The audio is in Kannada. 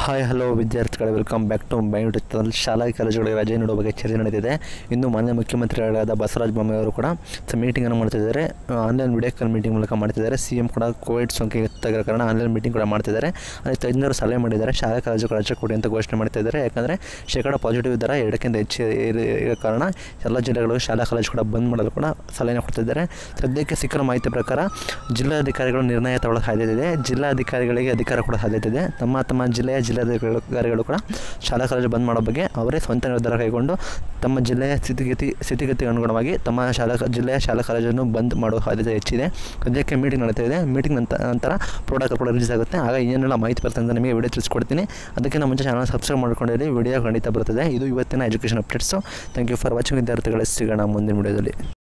ಹಾಯ್ ಹಲೋ ವಿದ್ಯಾರ್ಥಿಗಳು, welcome back to my YouTube channel. ಶಾಲಾ ಕಾಲೇಜುಗಳಿಗೆ ರಜೆ ನೀಡುವ ಬಗ್ಗೆ ಚರ್ಚೆ ನಡೆದಿದೆ. ಇನ್ನು ಮಾನ್ಯ ಮುಖ್ಯಮಂತ್ರಿಗಳಾದ ಬಸವರಾಜ ಬೊಮ್ಮಾಯಿ ಅವರು ಕೂಡ ಮೀಟಿಂಗನ್ನು ಮಾಡ್ತಿದ್ದಾರೆ. ಆನ್ಲೈನ್ ವಿಡಿಯೋ ಕಾಲ್ ಮೀಟಿಂಗ್ ಮೂಲಕ ಮಾಡ್ತಿದ್ದಾರೆ. CM ಕೂಡ ಕೋವಿಡ್ ಸೋಂಕಿಗೆ ಹೆಚ್ಚಾಗಿರೋ ಕಾರಣ ಆನ್ಲೈನ್ ಮೀಟಿಂಗ್ ಕೂಡ ಮಾಡ್ತಿದ್ದಾರೆ. ಅದೇ ತಜ್ಞರು ಸಲಹೆ ಮಾಡಿದ್ದಾರೆ, ಶಾಲಾ ಕಾಲೇಜುಗಳು ರಜೆ ಕೊಡಿ ಅಂತ ಘೋಷಣೆ ಮಾಡ್ತಿದ್ದಾರೆ. ಯಾಕಂದರೆ ಶೇಕಡ ಪಾಸಿಟಿವ್ ದರ 2ಕ್ಕಿಂತ ಹೆಚ್ಚು ಇರೋ ಕಾರಣ ಎಲ್ಲ ಜಿಲ್ಲೆಗಳು ಶಾಲಾ ಕಾಲೇಜು ಕೂಡ ಬಂದ್ ಮಾಡಲು ಕೂಡ ಸಲಹೆ ಕೊಡ್ತಿದ್ದಾರೆ. ಸದ್ಯಕ್ಕೆ ಸಿಕ್ಕಿರೋ ಮಾಹಿತಿ ಪ್ರಕಾರ ಜಿಲ್ಲಾಧಿಕಾರಿಗಳು ನಿರ್ಣಯ ತಗೊಳ್ಳೋ ಸಾಧ್ಯತೆ ಇದೆ. ಜಿಲ್ಲಾಧಿಕಾರಿಗಳಿಗೆ ಅಧಿಕಾರ ಕೂಡ ಸಾಧ್ಯತೆ ಇದೆ. ತಮ್ಮ ಜಿಲ್ಲಾಧಿಕಾರಿಗಳು ಕೂಡ ಶಾಲಾ ಕಾಲೇಜು ಬಂದ್ ಮಾಡೋ ಬಗ್ಗೆ ಅವರೇ ಸ್ವಂತ ನಿರ್ಧಾರ ಕೈಗೊಂಡು ತಮ್ಮ ಜಿಲ್ಲೆಯ ಸ್ಥಿತಿಗತಿಗೆ ಅನುಗುಣವಾಗಿ ತಮ್ಮ ಜಿಲ್ಲೆಯ ಶಾಲಾ ಕಾಲೇಜನ್ನು ಬಂದ್ ಮಾಡುವ ಸಾಧ್ಯತೆ ಹೆಚ್ಚಿದೆ. ಸದ್ಯಕ್ಕೆ ಮೀಟಿಂಗ್ ನಡೀತಾ ಇದೆ. ಮೀಟಿಂಗ್ ನಂತರ ಪ್ರೋಟೋಕಾಲ್ ಕೂಡ ರಿಲೀಸ್ ಆಗುತ್ತೆ. ಆಗ ಏನೆಲ್ಲ ಮಾಹಿತಿ ಬರ್ತದೆ ಅಂತ ನಿಮಗೆ ವಿಡಿಯೋ ತಿಳಿಸ್ಕೊಡ್ತೀನಿ. ಅದಕ್ಕಿಂತ ಮುಂಚೆ ಚಾನಲ್ ಸಬ್ಸ್ಕ್ರೈಬ್ ಮಾಡ್ಕೊಂಡಿರಿ. ವಿಡಿಯೋ ಖಂಡಿತ ಬರ್ತದೆ. ಇದು ಇವತ್ತಿನ education updates. Thank you for watching ವಿದ್ಯಾರ್ಥಿಗಳು. ಸಿಗೋಣ ಮುಂದಿನ ವಿಡಿಯೋದಲ್ಲಿ.